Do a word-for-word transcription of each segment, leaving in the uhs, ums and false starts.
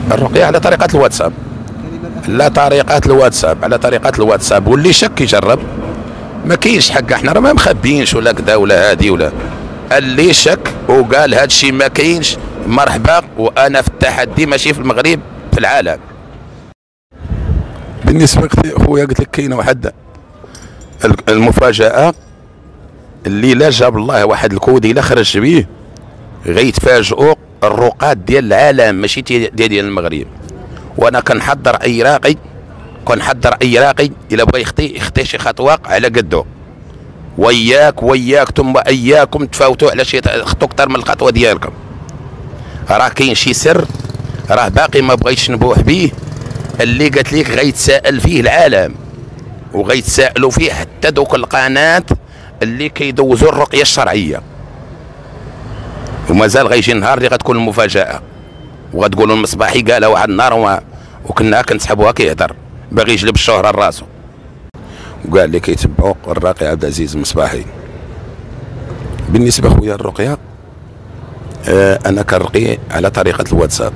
الرقيه على طريقه الواتساب، لا طريقه الواتساب على طريقه الواتساب، واللي شك يجرب. ما كاينش حق احنا راه ما مخبيينش ولا كذا ولا هادي ولا. اللي شك وقال هذا الشيء ما كاينش مرحبا، وانا في التحدي ماشي في المغرب، في العالم. بالنسبه خويا قلت لك كاينه واحد المفاجاه اللي لا جاب الله واحد الكودي لا خرج به غيتفاجئوا الرقاد ديال العالم ماشي ديال ديال المغرب. وانا كنحضر اي راقي كنحضر اي راقي الا بغى يخطي يخطي شي خطوه على قدو. وياك وياك ثم اياكم تفاوتوا على شي خطو اكثر من الخطوه ديالكم. راه كاين شي سر راه باقي ما بغيتش نبوح به، اللي قالت لك غيتساءل فيه العالم وغيتسائلوا فيه حتى دوك القناه اللي كيدوزوا الرقيه الشرعيه. ومازال غيجي النهار اللي غتكون المفاجاه وغتقولوا المصباحي قالها واحد النهار وكنا كنسحبوها كيهضر باغي يجلب الشهره لراسو. وقال اللي كيتبعوا الراقي عبد العزيز المصباحي. بالنسبه خويا الرقيه آه انا كنرقي على طريقه الواتساب،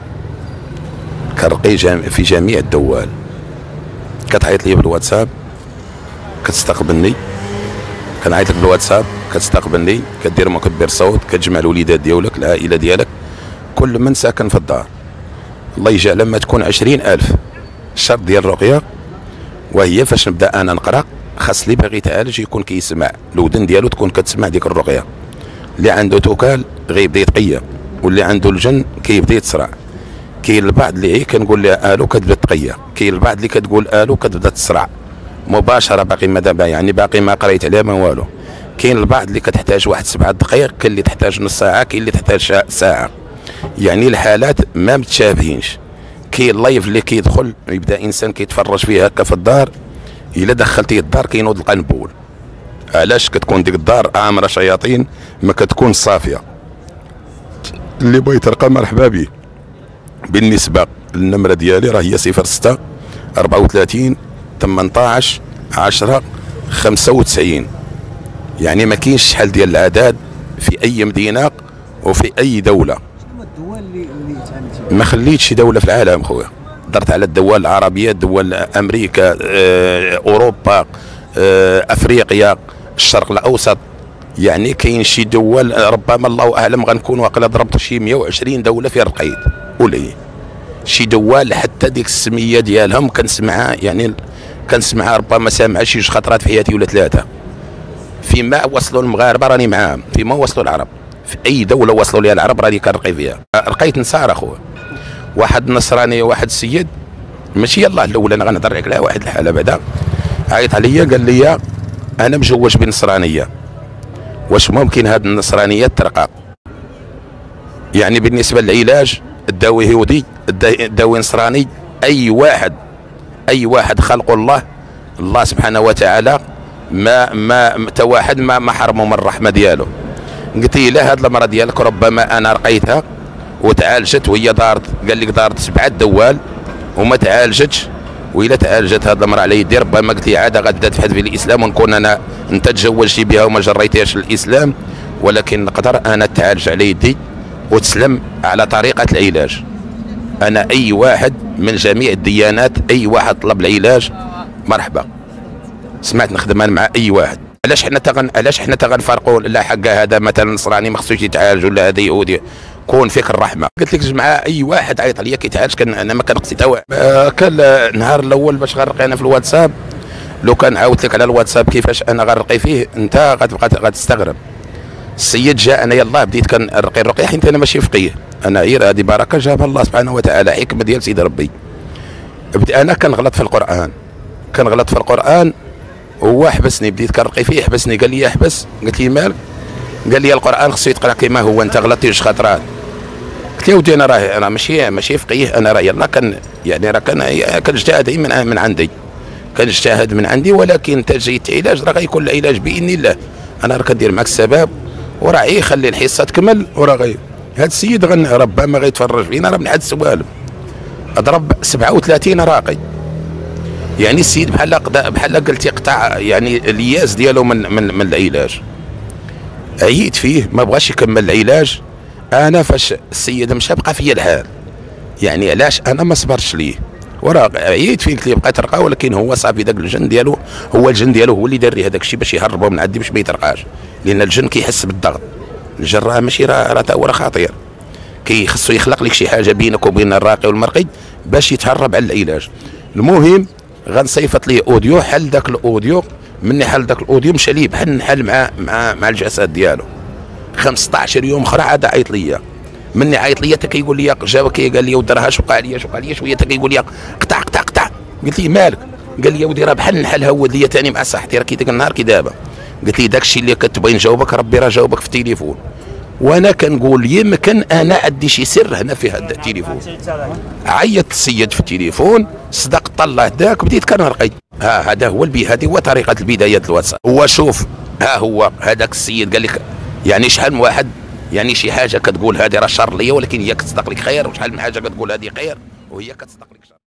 كنرقي جام في جميع الدوال. كتعيط لي بالواتساب كتستقبلني، كنعيط لك بالواتساب كتستقبلني، كدير مكبر صوت، كتجمع الوليدات ديالك العائله ديالك كل من ساكن في الدار. الله يجعل لما تكون عشرين ألف. الشرط ديال الرقيه وهي فاش نبدا انا نقرا خاص اللي باغي يتعالج يكون كيسمع، الودن ديالو تكون كتسمع ديك الرقيه. اللي عنده توكال غيبدا يتقيا، واللي عنده الجن كيبدا يتصرع. كاين البعض اللي هي كنقول لها الو كتبدا تقيا، كاين البعض اللي كتقول الو كتبدا تصرع مباشره، باقي ما دابا يعني باقي ما قريت عليها ما والو. كاين البعض اللي كتحتاج واحد سبعة دقائق، كاين اللي تحتاج نص ساعه، كاين اللي تحتاج ساعه. يعني الحالات ما متشابهينش. كاين لايف اللي كيدخل يبدا انسان كيتفرج فيه هكا في الدار، الا دخلتيه الدار كينوض القنبول. علاش؟ كتكون ديك الدار عامره شياطين ما كتكون صافيه. اللي بغى يترقى مرحبا به. بالنسبه للنمره ديالي راه هي صفر ستة أربعة وثلاثين ثمنطاش عشرة خمسة وتسعين. يعني ما كاينش شحال ديال العدد في اي مدينه وفي اي دوله. شنو الدول اللي اللي تعاملتي؟ ما خليتش شي دوله في العالم خويا، درت على الدول العربيه، دول امريكا، آه، اوروبا، آه، افريقيا، الشرق الاوسط. يعني كاين شي دول ربما الله اعلم غنكون واقيلا ضربت شي مئة وعشرين دوله في رقيت ولي. شي دول حتى ديك السميه ديالهم كنسمعها، يعني كنسمعها ربما سامعها شي جوج خطرات في حياتي ولا ثلاثه. فيما وصلوا المغاربه راني معاهم، فيما وصلوا العرب، في اي دوله وصلوا ليها العرب راني كنرقي فيها. رقيت نصارى اخويا، واحد نصراني واحد السيد ماشي يلاه الاول انا غنهضر لك على واحد الحاله بعدا، عيط عليا قال لي انا مجوج بنصرانيه، واش ممكن هاد النصرانيه ترقى؟ يعني بالنسبه للعلاج الداوي يهودي الداوي نصراني، اي واحد اي واحد خلقه الله الله سبحانه وتعالى ما ما تا واحد ما ما حرمه من الرحمه ديالو. قلت له لا هاد المرض ديالك ربما انا رقيتها وتعالجت وهي دارت، قال لك دارت سبعه دوال وما تعالجتش، وإلا تعالجت هاد المرأة على يدي ربما قلت لي عاده غادا تفحت في الاسلام ونكون انا انت تزوجتي بها وما جريتيهاش للاسلام، ولكن نقدر انا تعالج على يدي وتسلم على طريقه العلاج. انا اي واحد من جميع الديانات اي واحد طلب العلاج مرحبا، سمعت نخدم انا مع اي واحد. علاش حنا تغن علاش حنا تغنفرقوا لا حق هذا مثلا نصراني ما خصوش يتعالج ولا هذا يهودي؟ كون فيك الرحمه. قلت لك جماعه اي واحد عيط عليا كيتعالج كان انا ما كنقصي حتى واحد. آه كان النهار الاول باش غنرقي انا في الواتساب، لو كان عاودت لك على الواتساب كيفاش انا غنرقي فيه انت غتبقى غتستغرب. السيد جاء انا يلاه بديت كنرقي الرقيه حيت انا ماشي فقيه، انا غير هذه بركه جابها الله سبحانه وتعالى، حكمه ديال سيدي ربي. بدي انا كنغلط في القران كنغلط في القران هو حبسني، بديت كنرقي فيه حبسني، قال لي احبس. قلت لي مالك؟ قال لي القران خصو يتقرا كما هو، انت غلطتي جوج خطرات. قلت له ودي انا راه انا ماشي ماشي فقيه، انا راه يلاه كان يعني راه كان كنجتهد من من عندي كنجتهد من عندي، ولكن انت جيت علاج راه غيكون العلاج باذن الله. انا راه كندير معك السبب وراعي خلي الحصه تكمل وراه غير هذا السيد غن ربما غيتفرج فينا راه من حد السوالف اضرب سبعة وثلاثين راقي. يعني السيد بحال بحال قلتي قطع يعني الياس ديالو من من من العلاج. عييت فيه ما بغاش يكمل العلاج. انا فاش السيد مشى بقى فيا الحال، يعني علاش انا ما صبرتش ليه، وراه عييت فيه قلت ليه بقى ترقى، ولكن هو صافي داك الجن ديالو، هو الجن ديالو هو اللي دار لي هذاك الشيء باش يهربه من عندي باش ما يترقاش، لان الجن كيحس بالضغط. الجن راه ماشي راه راه هو راه خطير، كيخصو يخلق لك شي حاجه بينك وبين الراقي والمرقي باش يتهرب على العلاج. المهم غنصيفط ليه اوديو، حل ذاك الاوديو، مني حل ذاك الاوديو مشى ليه بحال نحل مع مع مع الجسد ديالو. خمسطاش يوم اخرى عاد عيط ليا، مني عيط ليا حتى كيقول لي جا كي قال لي ودي راه اش وقع لي اش وقع لي شويه، حتى كيقول لي قطع قطع قطع. قلت ليه مالك؟ قال لي يا ودي راه بحال نحل هود ليا ثاني مع صحتي، راه كي داك النهار كي دابا. قلت ليه داك الشيء اللي كتبغي نجاوبك ربي راه جاوبك في التليفون، وانا كنقول يمكن انا عندي شي سر هنا في هذا التليفون. عيط السيد في التليفون، صدق طلع ذاك، بديت كنرقي. ها هذا هو البي هذه هو طريقه البدايه الواتساب. هو شوف، ها هو هذاك السيد قال لك يعني شحال من واحد، يعني شي حاجه كتقول هذه راه شر ليا ولكن هي كتصدق لك خير، وشحال من حاجه كتقول هذه خير وهي كتصدق لك شر.